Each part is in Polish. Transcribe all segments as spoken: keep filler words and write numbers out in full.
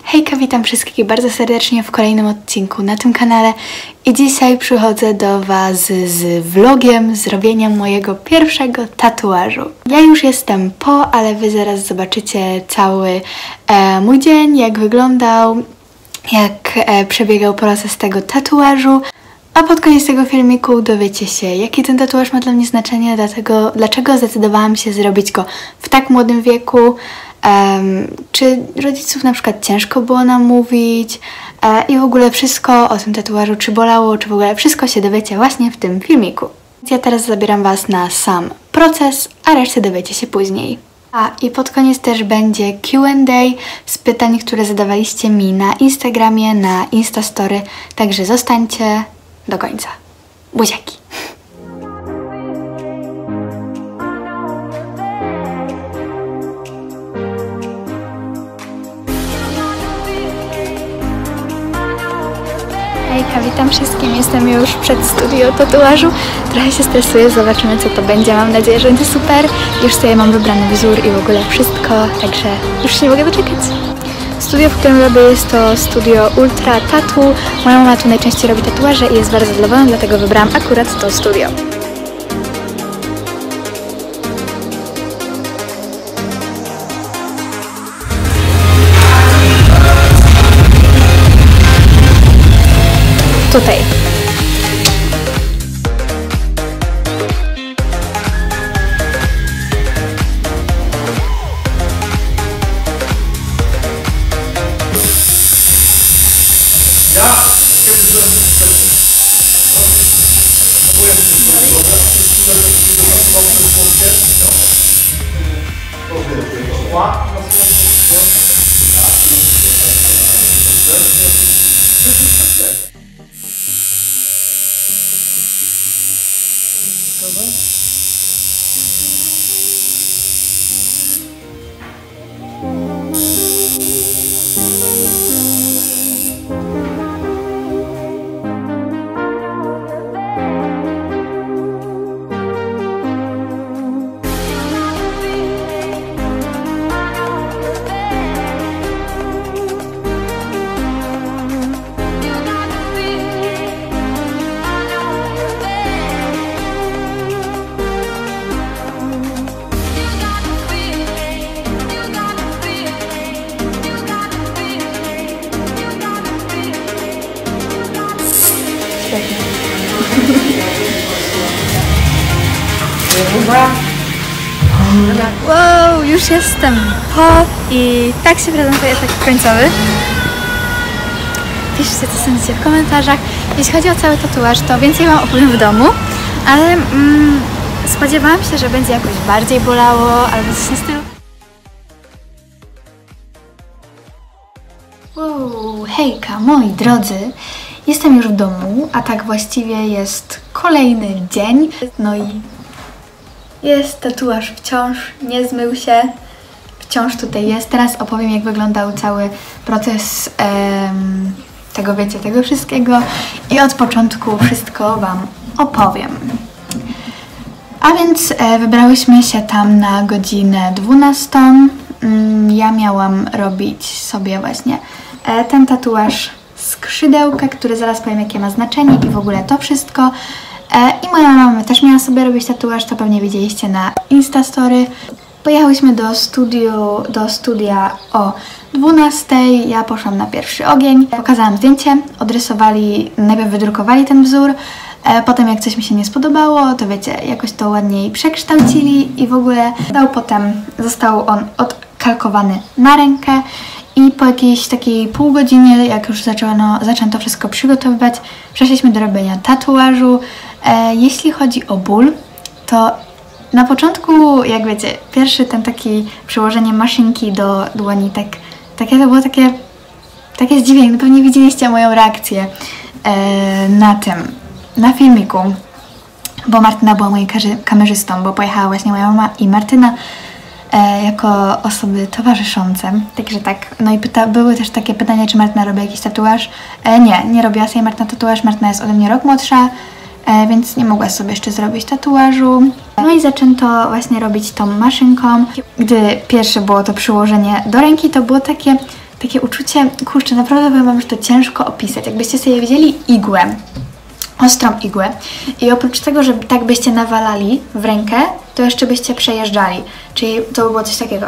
Hejka, witam wszystkich bardzo serdecznie w kolejnym odcinku na tym kanale i dzisiaj przychodzę do Was z vlogiem zrobienia mojego pierwszego tatuażu. Ja już jestem po, ale Wy zaraz zobaczycie cały e, mój dzień, jak wyglądał, jak e, przebiegał proces tego tatuażu. A pod koniec tego filmiku dowiecie się, jaki ten tatuaż ma dla mnie znaczenie, dlatego, dlaczego zdecydowałam się zrobić go w tak młodym wieku, um, czy rodziców na przykład ciężko było namówić e, i w ogóle wszystko o tym tatuażu, czy bolało, czy w ogóle wszystko się dowiecie właśnie w tym filmiku. Ja teraz zabieram Was na sam proces, a resztę dowiecie się później. A i pod koniec też będzie Q and A z pytań, które zadawaliście mi na Instagramie, na Instastory, także zostańcie do końca. Buziaki! Hejka, witam wszystkim. Jestem już przed studio tatuażu. Trochę się stresuję, zobaczymy co to będzie. Mam nadzieję, że będzie super. Już sobie mam wybrany wzór i w ogóle wszystko, także już się nie mogę doczekać. Studio, w którym robię, jest to studio Ultra Tattoo. Moja mama tu najczęściej robi tatuaże i jest bardzo zadowolona, dlatego wybrałam akurat to studio. Tutaj. Wow, już jestem po i tak się prezentuje efekt końcowy. Piszcie co sądzicie w komentarzach. Jeśli chodzi o cały tatuaż, to więcej Wam opowiem w domu, ale mm, spodziewałam się, że będzie jakoś bardziej bolało albo coś w tym stylu. Wow, hejka, moi drodzy! Jestem już w domu, a tak właściwie jest kolejny dzień. No i jest tatuaż wciąż, nie zmył się, wciąż tutaj jest. Teraz opowiem, jak wyglądał cały proces em, tego, wiecie, tego wszystkiego i od początku wszystko Wam opowiem. A więc e, wybrałyśmy się tam na godzinę dwunastą. Mm, ja miałam robić sobie właśnie e, ten tatuaż skrzydełka, który zaraz powiem, jakie ma znaczenie i w ogóle to wszystko. I moja mama też miała sobie robić tatuaż, to pewnie widzieliście na Instastory. Pojechałyśmy do, studiu, do studia o dwunastej, ja poszłam na pierwszy ogień. Pokazałam zdjęcie, odrysowali, najpierw wydrukowali ten wzór, potem jak coś mi się nie spodobało, to wiecie, jakoś to ładniej przekształcili i w ogóle dał potem, został on odkalkowany na rękę. I po jakiejś takiej pół godzinie, jak już zaczęto, zaczęto wszystko przygotowywać, przeszliśmy do robienia tatuażu. E, jeśli chodzi o ból, to na początku, jak wiecie, pierwszy ten taki przyłożenie maszynki do dłoni, tak, takie to było takie, takie zdziwienie. Pewnie widzieliście moją reakcję e, na tym, na filmiku, bo Martyna była moim kamerzystą, bo pojechała właśnie moja mama i Martyna e, jako osoby towarzyszące. Także tak, no i pyta, były też takie pytania, czy Martyna robi jakiś tatuaż. E, nie, nie robiła sobie Martyna tatuaż, Martyna jest ode mnie rok młodsza, e, więc nie mogła sobie jeszcze zrobić tatuażu. No i zaczęto właśnie robić tą maszynką. Gdy pierwsze było to przyłożenie do ręki, to było takie takie uczucie, kurczę, naprawdę powiem wam, że to ciężko opisać. Jakbyście sobie wzięli igłę, ostrą igłę i oprócz tego, że tak byście nawalali w rękę, to jeszcze byście przejeżdżali. Czyli to by było coś takiego.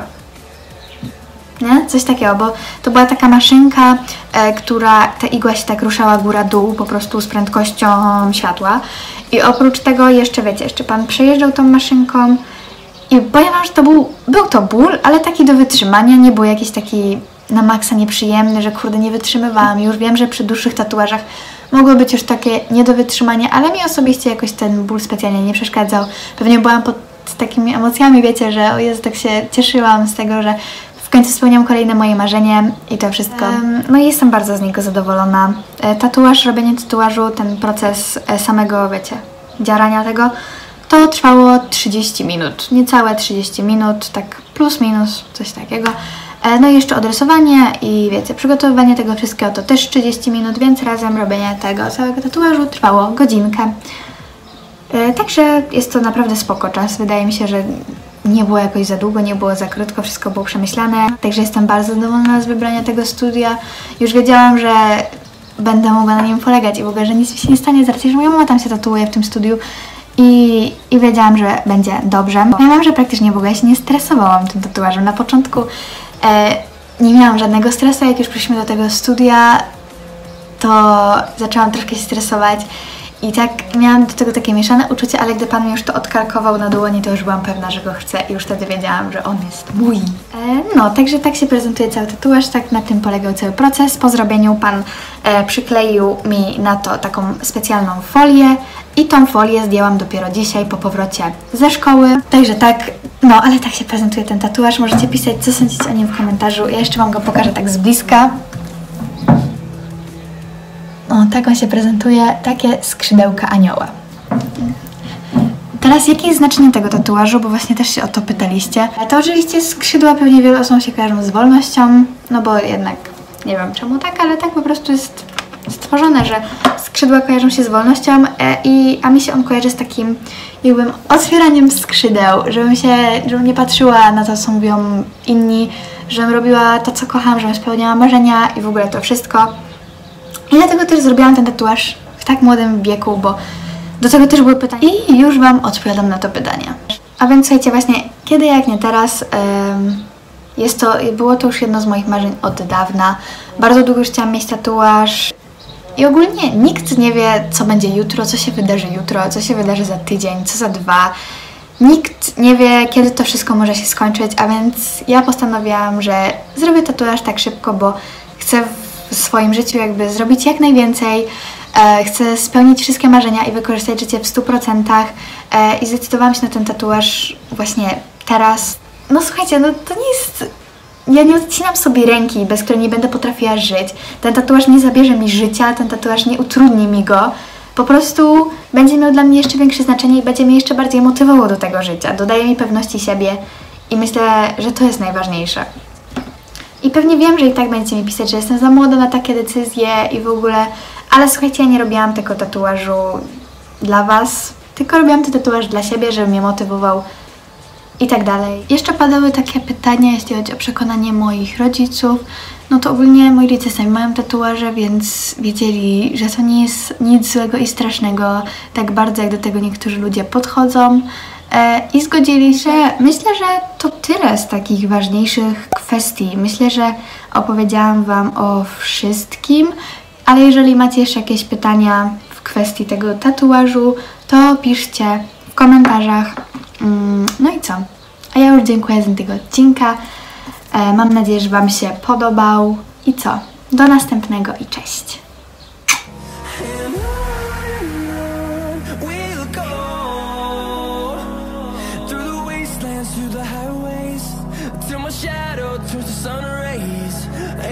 Nie? Coś takiego, bo to była taka maszynka, e, która, ta igła się tak ruszała góra-dół, po prostu z prędkością światła. I oprócz tego jeszcze, wiecie, jeszcze pan przejeżdżał tą maszynką i powiem wam, że to był, był to ból, ale taki do wytrzymania, nie był jakiś taki na maksa nieprzyjemny, że kurde nie wytrzymywałam. Już wiem, że przy dłuższych tatuażach mogło być już takie nie do wytrzymania, ale mi osobiście jakoś ten ból specjalnie nie przeszkadzał. Pewnie byłam pod takimi emocjami, wiecie, że o Jezu, tak się cieszyłam z tego, że w końcu spełniam kolejne moje marzenie i to wszystko. Um, no i jestem bardzo z niego zadowolona. E, tatuaż, robienie tatuażu, ten proces e, samego, wiecie, dziarania tego, to trwało trzydzieści minut. Niecałe trzydzieści minut, tak plus minus, coś takiego. E, no i jeszcze odrysowanie i wiecie, przygotowywanie tego wszystkiego to też trzydzieści minut, więc razem robienie tego całego tatuażu trwało godzinkę. E, także jest to naprawdę spoko czas. Wydaje mi się, że nie było jakoś za długo, nie było za krótko, wszystko było przemyślane. Także jestem bardzo zadowolona z wybrania tego studia. Już wiedziałam, że będę mogła na nim polegać i w ogóle, że nic mi się nie stanie z racji, że moja mama tam się tatuuje w tym studiu i, i wiedziałam, że będzie dobrze. Ja mam, że praktycznie w ogóle się nie stresowałam tym tatuażem. Na początku e, nie miałam żadnego stresu, jak już przyszliśmy do tego studia, to zaczęłam troszkę się stresować. I tak miałam do tego takie mieszane uczucie, ale gdy pan mi już to odkalkował na dłoni, to już byłam pewna, że go chcę i już wtedy wiedziałam, że on jest mój. E, no, także tak się prezentuje cały tatuaż, tak na tym polegał cały proces. Po zrobieniu pan e, przykleił mi na to taką specjalną folię i tą folię zdjęłam dopiero dzisiaj po powrocie ze szkoły. Także tak, no, ale tak się prezentuje ten tatuaż. Możecie pisać, co sądzicie o nim w komentarzu. Ja jeszcze wam go pokażę tak z bliska. O, tak on się prezentuje, takie skrzydełka anioła. Teraz jakie jest znaczenie tego tatuażu, bo właśnie też się o to pytaliście. To oczywiście skrzydła pewnie wielu osobom się kojarzą z wolnością, no bo jednak nie wiem czemu tak, ale tak po prostu jest stworzone, że skrzydła kojarzą się z wolnością, e, i, a mi się on kojarzy z takim jakbym otwieraniem skrzydeł, żebym się, żebym nie patrzyła na to, co mówią inni, żebym robiła to, co kocham, żebym spełniała marzenia i w ogóle to wszystko. I dlatego też zrobiłam ten tatuaż w tak młodym wieku, bo do tego też były pytania i już wam odpowiadam na to pytanie. A więc słuchajcie, właśnie kiedy jak nie teraz, ym, jest to, było to już jedno z moich marzeń od dawna. Bardzo długo już chciałam mieć tatuaż i ogólnie nikt nie wie, co będzie jutro, co się wydarzy jutro, co się wydarzy za tydzień, co za dwa. Nikt nie wie, kiedy to wszystko może się skończyć, a więc ja postanowiłam, że zrobię tatuaż tak szybko, bo chcę w swoim życiu jakby zrobić jak najwięcej, e, chcę spełnić wszystkie marzenia i wykorzystać życie w stu procentach e, i zdecydowałam się na ten tatuaż właśnie teraz. No słuchajcie, no to nie jest... Ja nie odcinam sobie ręki, bez której nie będę potrafiła żyć. Ten tatuaż nie zabierze mi życia, ten tatuaż nie utrudni mi go. Po prostu będzie miał dla mnie jeszcze większe znaczenie i będzie mnie jeszcze bardziej motywował do tego życia. Dodaje mi pewności siebie i myślę, że to jest najważniejsze. I pewnie wiem, że i tak będziecie mi pisać, że jestem za młoda na takie decyzje i w ogóle, ale słuchajcie, ja nie robiłam tego tatuażu dla was, tylko robiłam ten tatuaż dla siebie, żeby mnie motywował i tak dalej. Jeszcze padały takie pytania, jeśli chodzi o przekonanie moich rodziców. No to ogólnie moi rodzice sami mają tatuaże, więc wiedzieli, że to nie jest nic złego i strasznego, tak bardzo jak do tego niektórzy ludzie podchodzą. E, I zgodzili się. Myślę, że to tyle z takich ważniejszych kwestii. Myślę, że opowiedziałam wam o wszystkim, ale jeżeli macie jeszcze jakieś pytania w kwestii tego tatuażu, to piszcie w komentarzach. Mm, no i co? A ja już dziękuję za tego odcinka. E, mam nadzieję, że wam się podobał. I co? Do następnego i cześć! Shadow turns to sun rays.